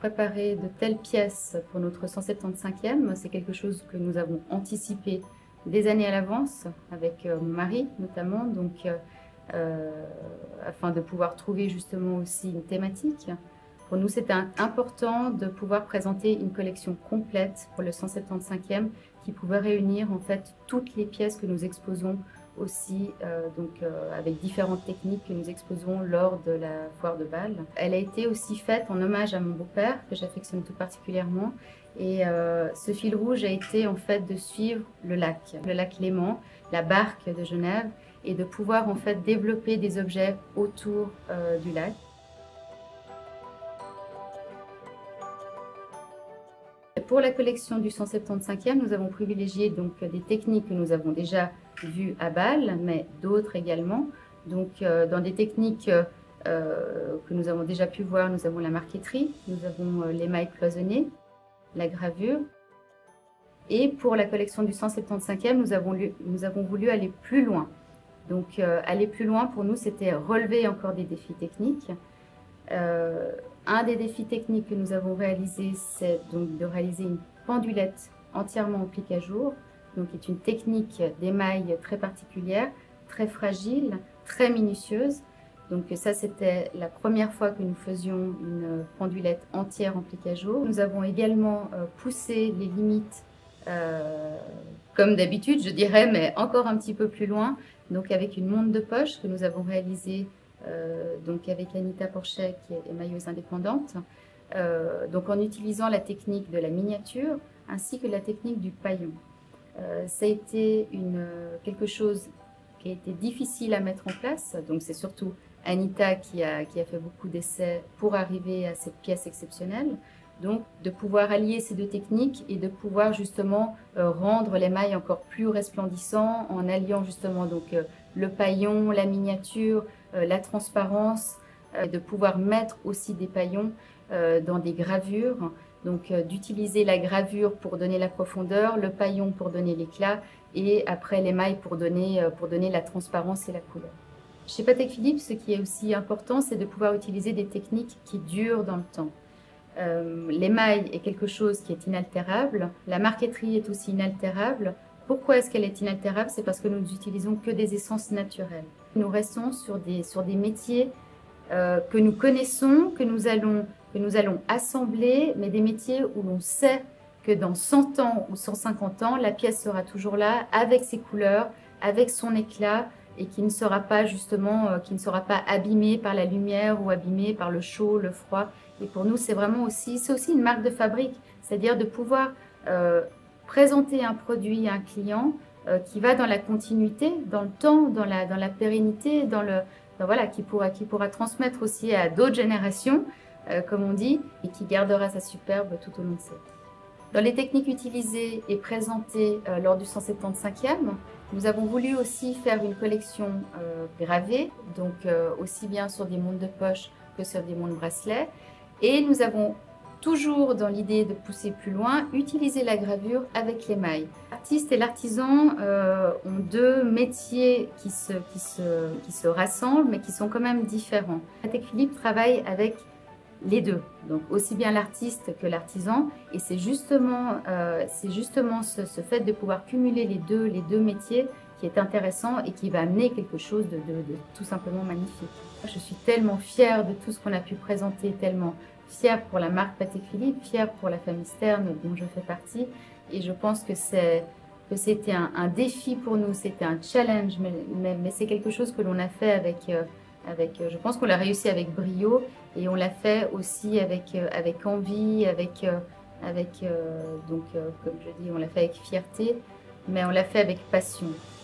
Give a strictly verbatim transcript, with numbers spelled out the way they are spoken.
préparer de telles pièces pour notre cent septante-cinquième, c'est quelque chose que nous avons anticipé des années à l'avance, avec mon mari notamment, donc, euh, afin de pouvoir trouver justement aussi une thématique. Pour nous, c'était important de pouvoir présenter une collection complète pour le cent septante-cinquième qui pouvait réunir en fait toutes les pièces que nous exposons aussi, euh, donc, euh, avec différentes techniques que nous exposons lors de la foire de Bâle. Elle a été aussi faite en hommage à mon beau-père, que j'affectionne tout particulièrement. Et euh, ce fil rouge a été en fait de suivre le lac, le lac Léman, la barque de Genève, et de pouvoir en fait développer des objets autour euh, du lac. Pour la collection du cent septante-cinquième, nous avons privilégié donc des techniques que nous avons déjà vues à Bâle, mais d'autres également. Donc, euh, dans des techniques euh, que nous avons déjà pu voir, nous avons la marqueterie, nous avons euh, l'émail cloisonné, la gravure. Et pour la collection du cent septante-cinquième, nous avons, nous avons voulu aller plus loin. Donc, euh, aller plus loin, pour nous, c'était relever encore des défis techniques. Euh, un des défis techniques que nous avons réalisé, c'est donc de réaliser une pendulette entièrement en plique à jour, donc qui est une technique d'émail très particulière, très fragile, très minutieuse. Donc ça, c'était la première fois que nous faisions une pendulette entière en plique à jour. Nous avons également euh, poussé les limites, euh, comme d'habitude, je dirais, mais encore un petit peu plus loin, donc avec une montre de poche que nous avons réalisée Euh, donc avec Anita Porchet, qui est émailleuse indépendante, euh, donc en utilisant la technique de la miniature ainsi que la technique du paillon. Euh, ça a été une, quelque chose qui a été difficile à mettre en place, donc c'est surtout Anita qui a, qui a fait beaucoup d'essais pour arriver à cette pièce exceptionnelle. Donc de pouvoir allier ces deux techniques et de pouvoir justement euh, rendre l'émail encore plus resplendissant en alliant justement donc euh, le paillon, la miniature, euh, la transparence, euh, de pouvoir mettre aussi des paillons euh, dans des gravures, donc euh, d'utiliser la gravure pour donner la profondeur, le paillon pour donner l'éclat et après l'émail pour donner, euh, pour donner la transparence et la couleur. Chez Patek Philippe, ce qui est aussi important, c'est de pouvoir utiliser des techniques qui durent dans le temps. Euh, l'émail est quelque chose qui est inaltérable, la marqueterie est aussi inaltérable. Pourquoi est-ce qu'elle est inaltérable? C'est parce que nous n'utilisons que des essences naturelles. Nous restons sur des, sur des métiers euh, que nous connaissons, que nous, allons, que nous allons assembler, mais des métiers où l'on sait que dans cent ans ou cent cinquante ans, la pièce sera toujours là, avec ses couleurs, avec son éclat, et qui ne sera pas justement, euh, qui ne sera pas abîmée par la lumière ou abîmée par le chaud, le froid. Et pour nous, c'est vraiment aussi, c'est aussi une marque de fabrique, c'est-à-dire de pouvoir euh, présenter un produit à un client euh, qui va dans la continuité, dans le temps, dans la, dans la pérennité, dans le, dans, voilà, qui pourra, qui pourra transmettre aussi à d'autres générations, euh, comme on dit, et qui gardera sa superbe tout au long de sa vie. Dans les techniques utilisées et présentées euh, lors du cent septante-cinquième, nous avons voulu aussi faire une collection euh, gravée, donc euh, aussi bien sur des montres de poche que sur des montres bracelets. Et nous avons toujours dans l'idée de pousser plus loin, utiliser la gravure avec l'émail. L'artiste et l'artisan euh, ont deux métiers qui se, qui, se, qui se rassemblent, mais qui sont quand même différents. Patek Philippe travaille avec les deux, donc aussi bien l'artiste que l'artisan, et c'est justement, euh, c'est justement ce, ce fait de pouvoir cumuler les deux, les deux métiers qui est intéressant et qui va amener quelque chose de, de, de tout simplement magnifique. Je suis tellement fière de tout ce qu'on a pu présenter, tellement fière pour la marque Patek Philippe, fière pour la famille Stern dont je fais partie, et je pense que c'est que c'était un, un défi pour nous, c'était un challenge, mais, mais, mais c'est quelque chose que l'on a fait avec, euh, avec, je pense qu'on l'a réussi avec brio, et on l'a fait aussi avec, euh, avec envie, avec, euh, avec euh, donc euh, comme je dis, on l'a fait avec fierté, mais on l'a fait avec passion.